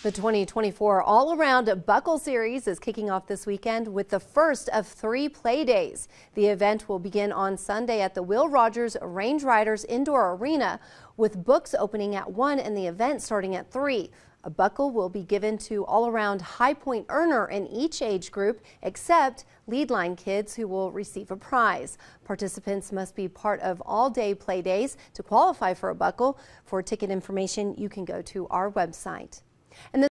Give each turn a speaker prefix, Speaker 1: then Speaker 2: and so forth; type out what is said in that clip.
Speaker 1: The 2024 All-Around Buckle Series is kicking off this weekend with the first of 3 play days. The event will begin on Sunday at the Will Rogers Range Riders Indoor Arena, with books opening at 1 and the event starting at 3. A buckle will be given to all-around high point earner in each age group, except lead line kids, who will receive a prize. Participants must be part of all-day play days to qualify for a buckle. For ticket information, you can go to our website. And